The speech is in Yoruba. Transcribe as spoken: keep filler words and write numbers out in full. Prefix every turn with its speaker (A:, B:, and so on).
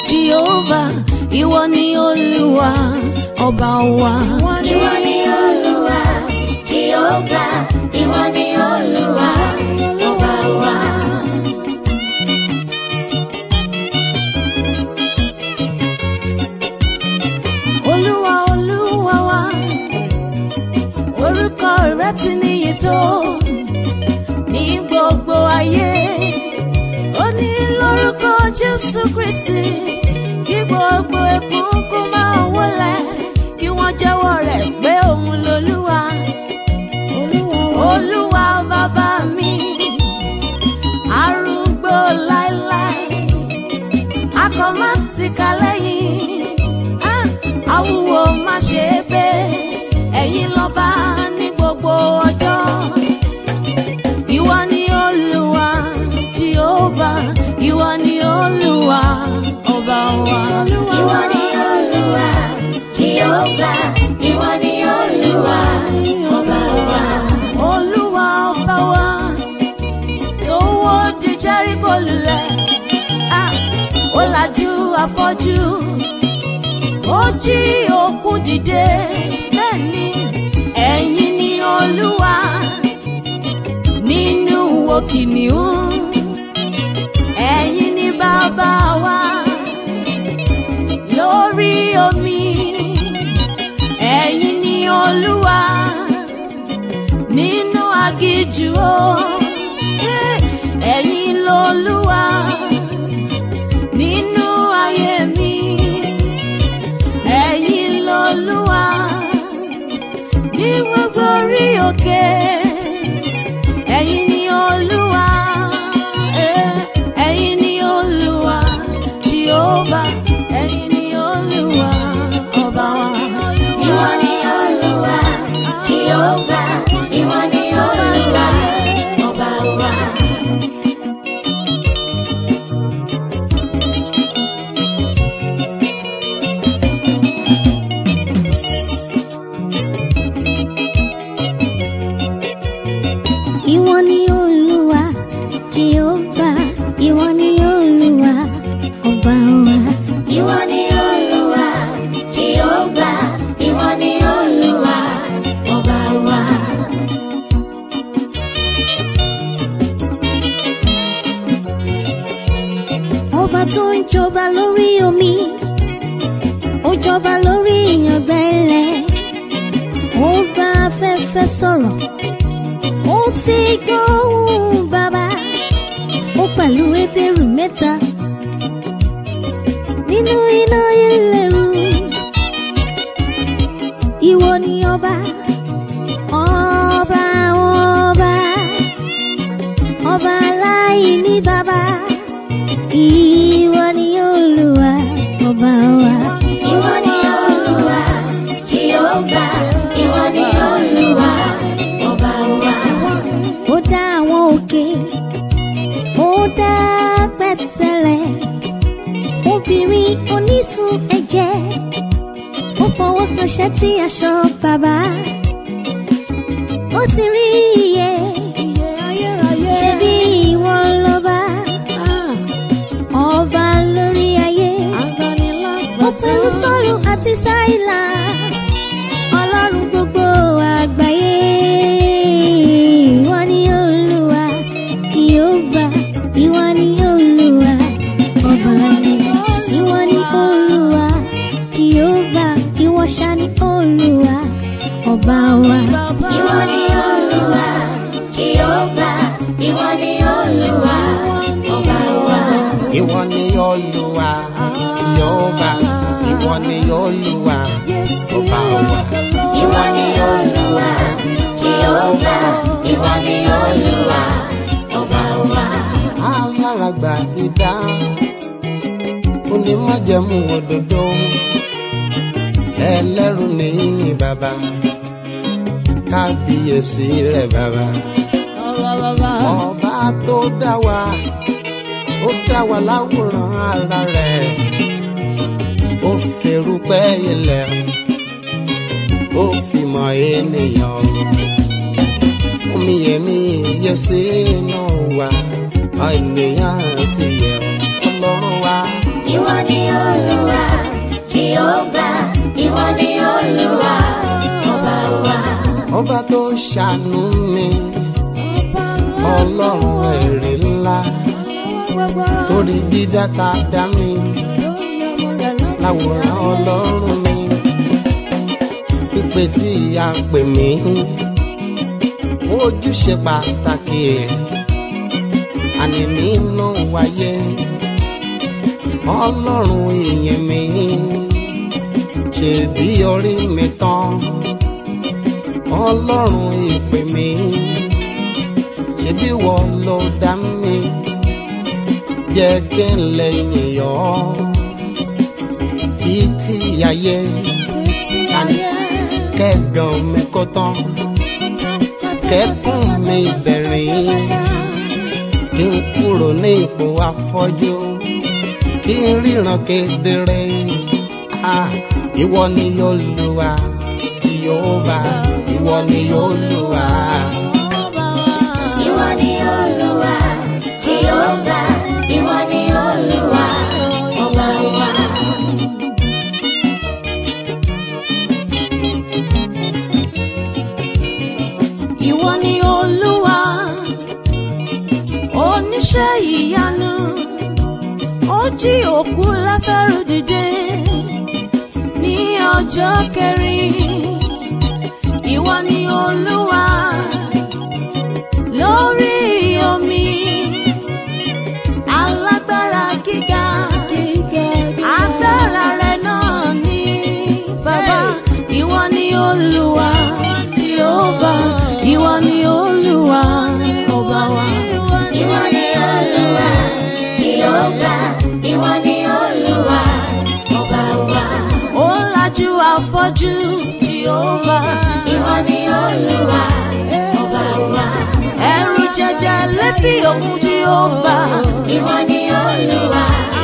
A: Jehovah, ìwọ ni Olúwa, ọba wa.
B: Ìwọ ni Olúwa, Jehovah, ìwọ ni Olúwa, ọba wa.
A: Olúwa, Olúwa wa, orúkọ rẹ̀ ti níyì tó ní gbogbo ayé. Ó ní lórúkọ Jésù Kristi, kí gbogbo ẹkún kó máa wólẹ̀, kí wọ́n jẹ́wọ́ rẹ̀ pé òun lolúwa. Olúwa bàbá mi, arúgbó láéláé, akọ má ti ka lẹ́yìn, awúwo má ṣe é gbé, ẹ̀yin lọ́ba ní gbogbo ọjọ́. Ìwọ ni Olúwa, Jehovah, ìwọ ni Olúwa, ọba wa.
B: Ìwọ ni Olúwa, Jehovah, ìwọ ni Olúwa, ọba wa.
A: Olúwa ọba wa, tó wó di Jẹ́ríkò lulẹ̀, ó lajú afọ́jú, ó jí òkú dìde. Bẹ́ẹ̀ni, ẹ̀yin ni Olúwa nínú wo kìnìún, ẹ̀yin ni bàbá wa lórí omi, ẹ̀yin ni Olúwa nínú aginjù o, ẹ̀yin lolúwa nínú ayé mi, ẹ̀yin lolúwa ní gbogbo orí òkè, ẹ̀yin ni Olúwa, ẹ̀yin ni Olúwa, Jehovah, ẹ̀yin ni Olúwa, ọba wa.
B: Ìwọ ni Olúwa, Jehovah, ìwọ ni Olúwa, ọba wa.
C: Ìwọ ni Olúwa, Jehovah, ìwọ ni Olúwa, ọba wa.
B: Ìwọ ni Olúwa, Jehovah, ìwọ ni Olúwa, ọba wa.
C: Ọba tó ń jọba lórí omi, ó jọba lórí ìyàngbẹ́lẹ̀, ó bá afẹ́fẹ́ sọ̀rọ̀, ó sì gbóhùn bàbá, ó pẹ̀lú ebèrú mẹ́ta nínú iná ìléru. Ìwọ ni ọba, ọba ọba, ọba aláìní bàbá. Ìwọ ni Olúwa, ọba wa.
B: Ìwọ ni Olúwa, Jehovah, ìwọ ni Olúwa, ọba wa.
C: Ó dá àwọn òkè, ó dá pẹ̀tẹ́lẹ̀, obìnrin onísun ẹ̀jẹ̀, ó fọwọ́ kan ṣẹ́tí aṣọ bàbá, ó ti rí iye, ṣebí ìwọ lọ́ba, ọba lórí ayé, ó pẹ̀lú sọ́run àti sáìlà, ọlọ́run gbogbo àgbáyé. Ìwọ ni Olúwa, Jehovah, ìwọ ni Olúwa, ọba mi. Ìwọ ni Olúwa, Jehovah, ìwọ ṣá ni Olúwa, ọba wa.
B: Ìwọ ni Olúwa, Jehovah, ìwọ ni Olúwa, ọba wa.
D: Ìwọ ni Olúwa, Jehovah, ìwọ ni Olúwa, ọba wa.
B: Ìwọ ni Olúwa, Jehovah, ìwọ ni Olúwa, ọba wa.
D: Aláràgbà idà, onímájẹ̀mú òdodo, ẹlẹ́rù ní bàbá, kábíyèsí rẹ̀ bàbá. Ọba tó dá wa, ó dá wa láwòrán ara rẹ̀, ó fèrúpẹ́ ilẹ̀, ó fi mọ ènìyàn, omi ẹ̀mí yẹ sínú wa, ènìyàn sì yẹ Ọlọ́run wa.
B: Ìwọ ni
D: tó ṣàánú mi ọlọ́run èrè ńlá torí dídá tá a dá mi láwòrán ọlọ́run mi pípé tí ìyá pè mí ojúṣe pàtàkì àní nínú wáyé ọlọ́run ìyẹn mi ṣe bí orí mi tán ọlọ́run ìpè mi ṣe bí wọ́n ló dá mi jẹ́ kí n lè yìn ọ́ títí ayé kẹ́gàn mi kó tán kẹ́kùn mi bẹ̀rẹ̀ kí n kúrò ní ipò afọ́jú kí n ríran kedere ah ìwọ ni Olúwa Jèhófà ìwọ ni Olúwa.
B: Ìwọ ni Olúwa Jèhófà ìwọ ni Olúwa ọba wa.
A: Ìwọ ni Olúwa oníṣẹ́ ìyanu ó jí òkú Lásárù dìde ní ọjọ́ kẹrin. Ìwọ ni Olúwa lórí omi alágbára gíga agbára rẹ náà ní bàbá. Ìwọ ni Olúwa Jèhófà ìwọ ni Olúwa ọba wa.
B: Ìwọ ni Olúwa Jèhófà ìwọ ni Olúwa ọba wa.
A: Ó lajú afọ́jú Jèhófà
B: ìwọ ni Olúwa ọba wa.
A: ẹ̀rù jẹjẹ létí òkun Jèhófà
B: ìwọ ni Olúwa